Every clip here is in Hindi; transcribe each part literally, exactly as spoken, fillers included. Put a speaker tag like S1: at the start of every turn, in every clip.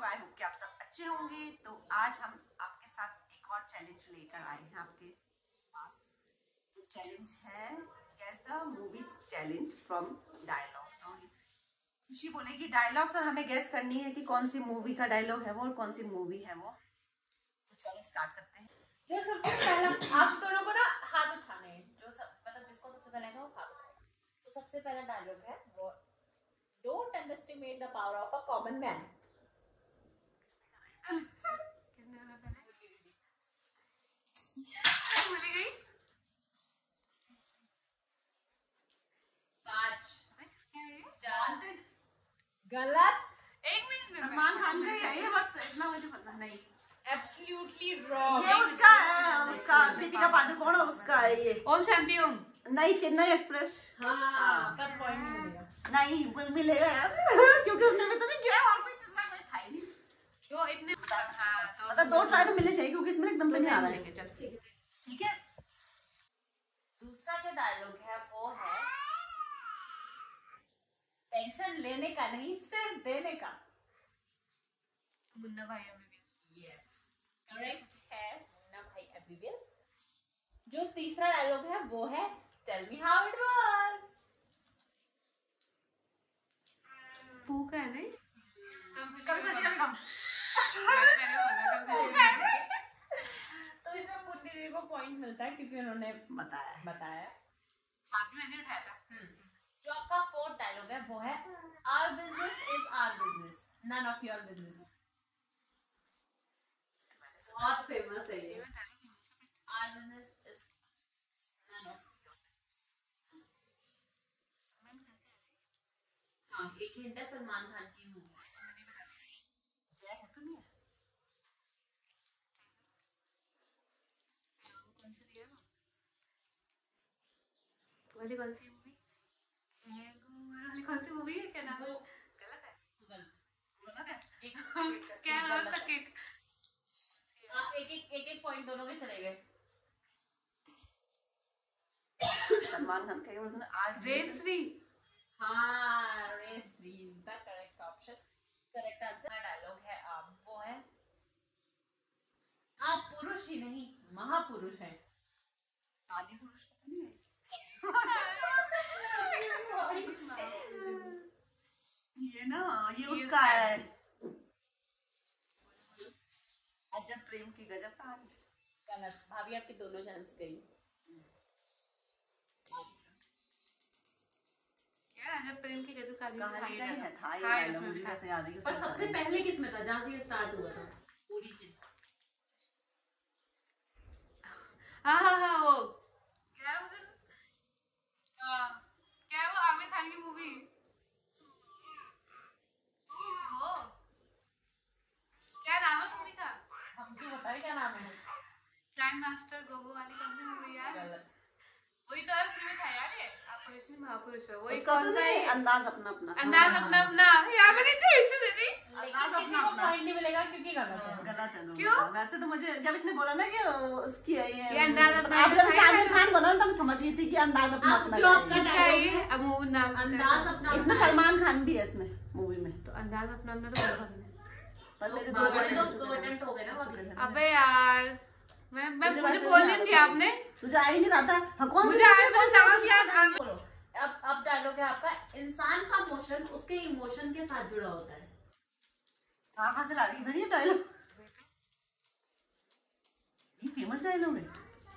S1: लोग, आई होप कि आप सब अच्छे होंगे। तो आज हम आपके साथ एक और चैलेंज लेकर आए हैं आपके पास। तो चैलेंज है guess the movie challenge from dialogue. तो खुशी बोलेगी डायलॉग्स और हमें गेस करनी है कि कौन सी मूवी का डायलॉग है वो और कौन सी मूवी है वो। तो चलो स्टार्ट करते हैं।
S2: जो सबसे पहला आप दोनों को ना हाथ उठाने हैं, जो सब मतलब जिसको सबसे पहले वो हाथ उठाएगा। तो सबसे पहला डायलॉग है वो, don't underestimate the power of a common man.
S1: किसने बोला पहले? भूल गई।
S2: पाँच,
S1: चार,
S2: गलत।
S1: एक मिनट, सलमान खान का ही है ये, बस इतना मुझे पता नहीं।
S2: Absolutely wrong.
S1: ये उसका है, उसका दीपिका पादुकोण उसका है ये।
S3: ओम शांति ओम।
S1: नहीं, चेन्नई एक्सप्रेस।
S2: हाँ, पर पॉइंट नहीं मिलेगा।
S1: नहीं मिलेगा यार क्योंकि उसने भी तो नहीं किया और कोई तीसरा कोई था ही नहीं।
S3: तो इतने हाँ तो
S1: मतलब दो ट्राई तो मिलने चाहिए क्योंकि इसमें एकदम तो नहीं आ रहा है।
S3: चल ठीक है
S1: ठीक है।
S2: दूसरा जो डायलॉग है वो है, टेंशन लेने का नहीं सिर्फ देने का।
S3: मुन्ना भाई एमबीबीएस।
S2: यस, करेक्ट है, मुन्ना भाई एमबीबीएस। जो तीसरा डायलॉग है वो है, tell me how it was.
S3: Poo का है नहीं?
S1: कभी खुशी कभी गम।
S3: मैंने पहले बोला कभी
S2: तो इसमें पुन्नी दीदी को पॉइंट मिलता है क्योंकि उन्होंने
S1: बताया
S2: बताया।
S3: हाथ में मैंने उठाया था।
S2: जो आपका फोर्थ डायलॉग है वो है, our business is our business, none of your business. बहुत फेमस है ये। Our business is none of your business. हाँ, एक हिंट है सलमान खान की मूवी।
S1: जय है तो नहीं है?
S3: कौन सी है वो? वाली कौन सी मूवी है? वाली कौन सी मूवी है? क्या नाम है? गलत है।
S1: गलत है।
S3: क्या नाम है उसका? केक।
S2: एक एक एक एक पॉइंट दोनों के चले गए।
S1: सलमान खान का उसने आज
S3: रेस थ्री।
S2: हाँ, race three is the correct option. Correct answer dialogue है आप वो है, आप पुरुष ही नहीं महापुरुष हैं।
S1: आदि पुरुष तो नहीं है। ये ना ये उसका है, अजब प्रेम की गजब कहानी।
S2: गलत। भाभी आपके दोनों चांस गई।
S3: यार जब प्रेम की गजब कहानी
S1: कहानी का ही है था ये
S3: हाँ,
S1: डायलॉग,
S3: उसमें
S1: मुझे
S3: भी था।
S1: कैसे याद है कि
S2: पर
S1: उसमें
S2: सबसे
S1: था।
S2: पहले किसमें था, जहाँ से ये स्टार्ट हुआ था? ओरिजिन।
S3: हाँ हाँ हाँ वो क्या है वो? क्या है वो आमिर खान की मूवी? वो क्या नाम है मूवी का?
S2: हमको बताइए क्या नाम है।
S3: क्राइम मास्टर गोगो वाली कौन सी मूवी यार?
S2: गलत।
S3: वही तो उसी में था यार ये, आप पुरुष नहीं महापुरुष हो। वही
S1: उसका
S3: कौन
S1: तो
S3: सा
S1: नहीं,
S3: है?
S1: अंदाज अपना अपना।
S3: अंदाज अपना अपना। यार मैंने इतनी हिंट दे दी।
S2: लेकिन किसी को पॉइंट नहीं मिलेगा क्योंकि गलत है।
S1: गलत है दोनों।
S3: क्यों?
S1: वैसे तो मुझे जब इसने बोला ना कि उसकी है ये,
S3: ये अंदाज अपना
S1: आप जब इसने
S3: अपना
S1: आमिर खान बोला ना तब समझ गई थी कि अंदाज अपना
S2: अब
S1: अपना
S2: जो
S1: का
S2: आपका
S1: है।
S3: इसका ये अब मूवी नाम
S2: अंदाज अपना
S1: इसमें सलमान खान भी है इसमें मूवी में।
S3: तो अंदाज अपना अपना तो बोला हमने।
S1: पर मेरे
S2: दो
S1: दो
S2: दो अटेम्प्ट हो गए ना अभी।
S3: अबे यार मैं मैं
S1: मुझे
S3: मुझे
S1: वैसे
S3: बोल
S1: नहीं
S3: नहीं
S1: आ
S3: दिया
S1: रहा था।
S3: आपने।
S1: तुझे आ ही नहीं रहा था। हाँ, कौन
S3: मुझे
S1: सी
S3: आज मैं समझ याद।
S2: बोलो। अब अब डायलॉग है आपका, इंसान का मोशन उसके इमोशन के साथ जुड़ा होता है।
S1: कहाँ कहाँ से ला रही है डायलॉग? ये फेमस डायलॉग है।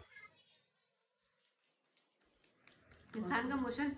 S3: इंसान का मोशन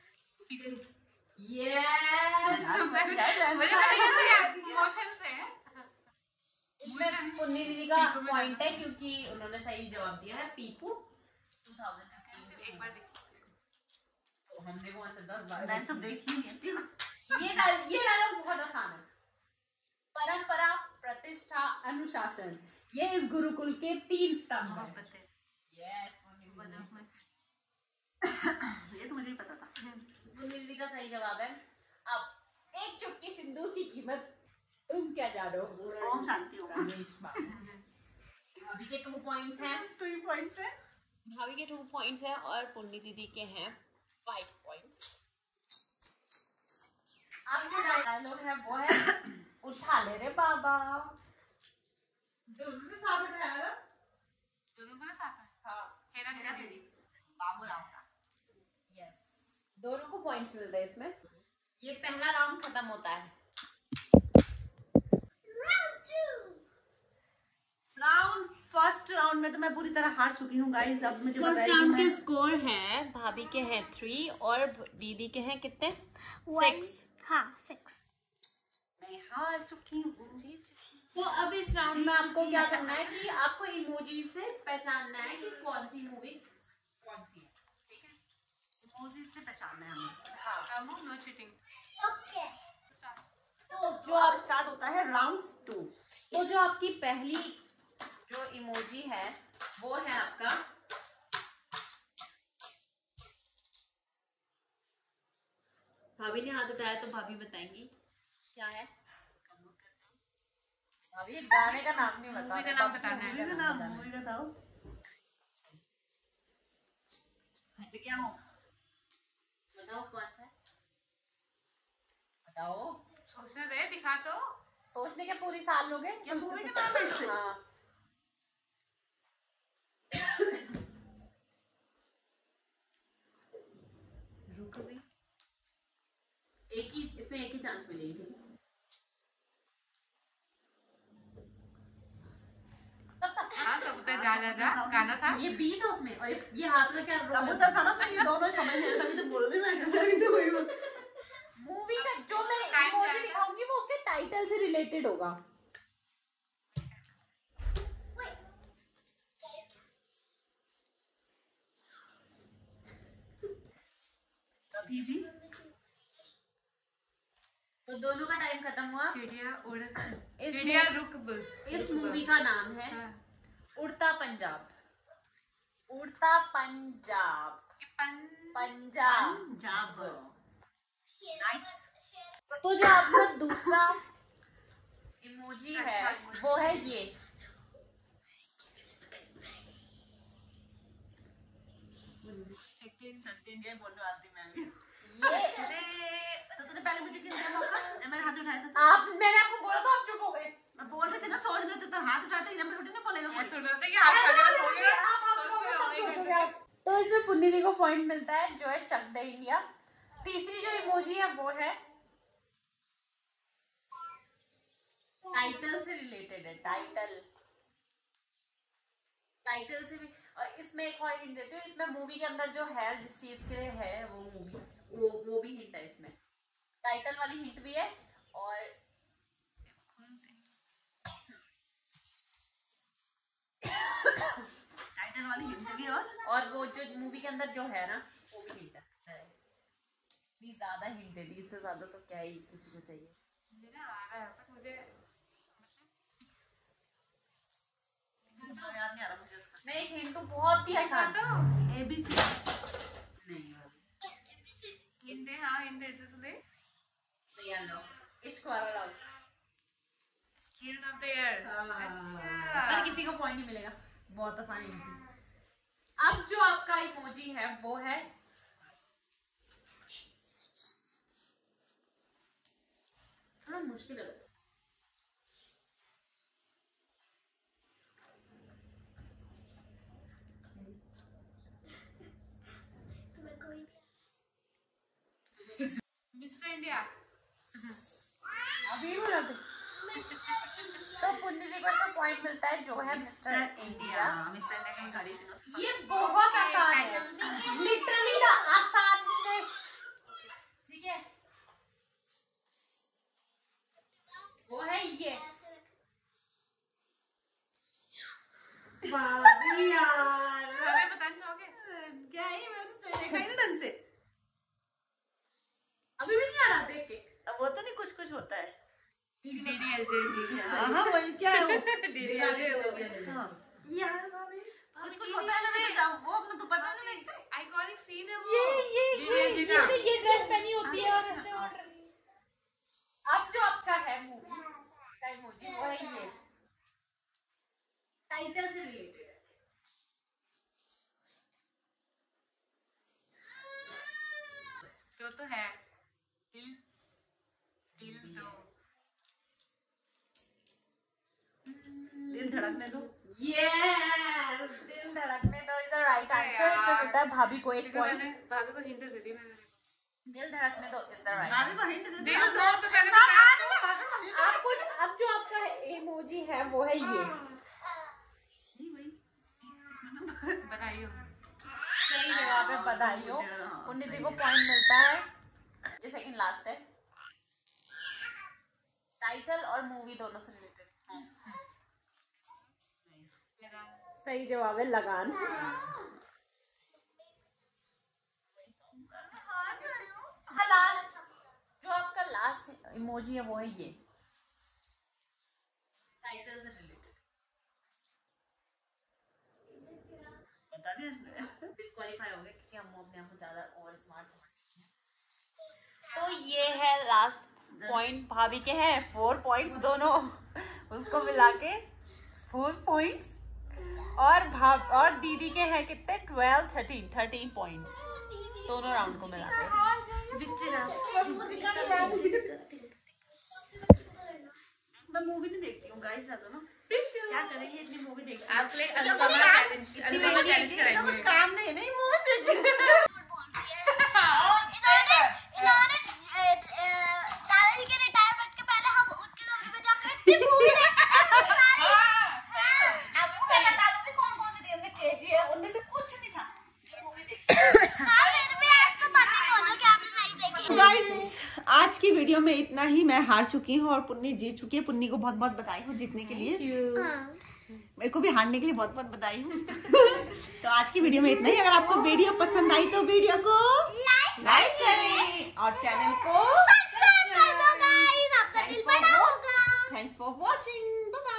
S2: ये
S3: मुझे पता कैसे यार मोशन से है।
S2: इसमें पुन्नी दीदी का पॉइंट है क्योंकि उन्होंने सही जवाब दिया है, पीकू दो हज़ार पंद्रह।
S3: एक बार देखो
S2: तो हमने वो ऐसे दस बार
S1: मैंने तो देखी नहीं है।
S2: ये डाल ये डायलॉग बहुत आसान है। परंपरा, प्रतिष्ठा, अनुशासन, ये इस गुरुकुल के तीन स्तंभ हैं।
S3: मोहब्बत है।
S2: यस,
S3: वन ऑफ माय
S1: ये तो मुझे ही पता था।
S2: पुन्नी दीदी का सही जवाब है। अब एक चुटकी सिंदूर की कीमत तुम क्या जानो?
S1: ओम शांति ओम।
S2: रमेश बाबू। भाभी के टू पॉइंट्स हैं।
S1: टू पॉइंट्स है।
S2: भाभी के टू पॉइंट्स हैं और पुन्नी दीदी के हैं फाइव पॉइंट्स। अब जो डायलॉग है वो है, उठा उठा ले रे बाबा, दोनों ने साथ उठाया ना,
S3: दोनों को ना साथ में।
S2: हाँ
S3: हेरा
S1: हेरा
S3: फेरी।
S1: फेरी, बाबू राव का।
S2: यस, दोनों को पॉइंट्स मिलते हैं इसमें। ये पहला राउंड खत्म होता है।
S1: राउंड फर्स्ट राउंड में तो मैं पूरी तरह हार चुकी हूँ गाइस। अब मुझे
S2: फर्स्ट
S1: बताइए
S2: राउंड
S1: कि
S2: के
S1: मैं
S2: स्कोर है, भाभी के हैं थ्री और दीदी के हैं कितने? सिक्स।
S3: हाँ सिक्स।
S1: मैं हार चुकी हूँ।
S2: तो अब इस राउंड में आपको क्या करना है कि आपको इमोजी से पहचानना है कि कौन सी मूवी कौन सी है, ठीक है?
S1: इमोजी से पहचानना है हमें।
S2: हाँ,
S3: नो चीटिंग।
S2: तो जो
S1: जो
S2: आप
S1: अब स्टार्ट होता है राउंड टू।
S2: तो जो आपकी पहली जो इमोजी है वो है आपका भाभी ने हाथ उठाया तो भाभी बताएंगी क्या है। भाभी गाने का नाम नहीं
S3: मूवी का नाम बताना है।
S1: मूवी का नाम मूवी का बताओ। हट गया हूँ।
S2: बताओ कौन सा है, बताओ।
S3: सोचने दे, दिखा तो।
S2: सोचने के पूरी साल लोगे
S1: क्या मूवी का नाम है इससे?
S2: हाँ
S1: रुक भी।
S2: एक ही इसमें एक ही चांस मिलेगी, ठीक है?
S3: हाँ कबूतर जा जा जा गाना था।
S2: ये बी था उसमें और ये, ये हाथ का क्या रोल है?
S1: कबूतर था ना उसमें, ये दोनों समझ नहीं रहे, तभी तो बोल रही मैं मैं तो वही बोल।
S2: मूवी का जो मैं
S3: Time
S2: इमोजी
S3: जाएगा।
S2: दिखाऊंगी वो उसके टाइटल से रिलेटेड होगा।
S1: कभी भी
S2: तो दोनों का टाइम खत्म हुआ।
S3: चिड़िया उड़
S2: इस
S3: चिड़िया
S2: मू-
S3: रुक बुल
S2: इस मूवी का नाम है
S3: हाँ।
S2: उड़ता पंजाब। उड़ता पंजाब।
S3: ये पन
S2: पंजाब।
S1: पंजाब। नाइस।
S2: तो जो आपका दूसरा इमोजी है
S3: अच्छा emoji।
S2: वो है ये।
S1: चिकन चटन के बोलने वाली मैं भी।
S2: ये
S1: तो तूने पहले मुझे किस दिया मौका? मैंने हाथ उठाया था।
S2: आप मैंने आपको बोला तो आप चुप हो गए।
S1: मैं बोल रही थी ना, सोच रहे थे तो हाथ उठाते एकदम थोड़ी ना बोलेगा कोई।
S3: सुन रहे थे कि हाथ खड़े हो गए।
S1: आप हाथ उठाओगे तब सोचोगे आप।
S2: तो इसमें पुन्नी दी को पॉइंट मिलता है जो है चक दे इंडिया। तीसरी जो इमोजी है वो है टाइटल से रिलेटेड है। टाइटल टाइटल से भी। और इसमें एक और हिंट देती हूँ, इसमें मूवी के अंदर जो है जिस चीज के लिए है वो मूवी वो वो भी हिंट है इसमें। टाइटल वाली हिंट भी है और
S1: टाइटल वाली हिंट भी और
S2: और वो जो मूवी के अंदर जो है ना वो भी हिंट है। प्लीज ज्यादा हिंट दे दी, इससे ज्यादा तो क्या ही किसी को चाहिए।
S3: मुझे आ रहा है पर मुझे
S1: मुझे याद नहीं आ रहा मुझे उसका।
S2: नहीं हिंट तो बहुत ही
S3: दिखा
S2: आसान।
S3: तो
S1: ए बी सी।
S2: नहीं
S3: हिंद दे। हाँ हिंद दे तो दे।
S2: नहीं यार लो, इश्क वाला love.
S3: Skin of the year.
S2: पर
S3: अच्छा
S2: किसी को पॉइंट नहीं मिलेगा, बहुत आसान हिंट थी। अब जो आपका इमोजी है वो है थोड़ा मुश्किल है बस।
S3: Mister India.
S2: अभी बोला थे। तो पुण्य जी को इसमें पॉइंट मिलता है जो है मिस्टर इंडिया।
S1: मिस्टर इंडिया की गाड़ी थी ना उसमें।
S2: ये बहुत आसान है, लिटरली ना आसान। ठीक है वो है ये।
S1: भाभी यार
S3: हमें बताना चाहोगे?
S1: क्या है, मैं तो देखा ही ना ढंग से।
S2: अभी भी नहीं आ रहा देख के।
S1: अब वो तो नहीं, कुछ कुछ होता है।
S3: डीडीएलजे।
S1: हाँ वही क्या है वो।
S3: डीडीएलजे हो गया।
S1: अच्छा यार भाभी कुछ कुछ होता है ना, मैं जाऊँ वो अपना दुपट्टा नहीं देखते।
S3: आइकॉनिक सीन है वो।
S2: ये ये ये
S3: डीडीएलजे
S2: ये
S3: का।
S2: ये ड्रेस पहनी होती है और ऐसे ऑर्डर। अब जो आपका है मूवी का इमोजी वो है ये। टाइटल से रिलेटेड है।
S3: तो तो है दिल दिल दो।
S1: धड़कने दो।
S2: Yes, दिल धड़कने दो is the right answer. इसमें मिलता है भाभी को एक
S3: मैंने
S2: point.
S3: भाभी को हिंट दे दी मैंने।
S2: दिल धड़कने दो is the right.
S1: भाभी को हिंट दे
S3: दिल दो तो पहले
S2: आप कुछ अब जो आपका इमोजी है वो है ये.
S3: बताइए।
S2: सही जवाब है, बधाई हो. उन्नीति को पॉइंट मिलता है. ये सेकंड लास्ट है. टाइटल और मूवी दोनों से रिलेटेड है.
S3: लगान।
S2: सही जवाब है लगान. लास्ट जो आपका लास्ट इमोजी है वो है ये. टाइटल से रिलेटेड.
S1: बता दिया
S2: डिस्क्वालीफाई हो गए क्योंकि हम अपने आप को ज्यादा ओवर स्मार्ट समझते हैं. तो ये है लास्ट पॉइंट भाभी के हैं. फोर पॉइंट्स दोनों उसको मिला के फोर पॉइंट्स. और भाभ और दीदी के हैं कितने? ट्वेल्व थर्टीन थर्टीन पॉइंट्स दोनों राउंड को मिला के.
S1: मैं मूवी नहीं देखती हूँ गाइस ज्यादा ना. क्या करेंगे इतनी मूवी देखती हूँ.
S3: आप ले अनुपमा चैलेंज अनुपमा चैलेंज
S1: इसका कुछ
S3: कराएंगे।
S1: काम नहीं है. नहीं मूवी देखती हूँ.
S4: इन्होंने इन्होंने दादाजी के रिटायरमेंट के पहले हम उनके कमरे में जाकर इतनी मूवी देखते सारी.
S1: आपको मैं बता दूंगी कौन कौन सी थी. हमने केजीएफ उनमें से कुछ नहीं था मूवी देखी.
S4: हाँ फिर भी आज तो पता बोलो कि आपने नहीं देखी.
S1: गाइस आज की वीडियो में इतना ही. मैं हार चुकी हूँ और पुन्नी जीत चुकी है. पुन्नी को बहुत बहुत बधाई हो जीतने के लिए. मेरे को भी हारने के लिए बहुत बहुत बधाई हो. तो आज की वीडियो में इतना ही. अगर आपको वीडियो पसंद आई तो वीडियो को लाइक करें और चैनल को
S4: सब्सक्राइब कर दो गाइस. आपका दिल बड़ा होगा.
S1: Thanks for watching. Bye bye.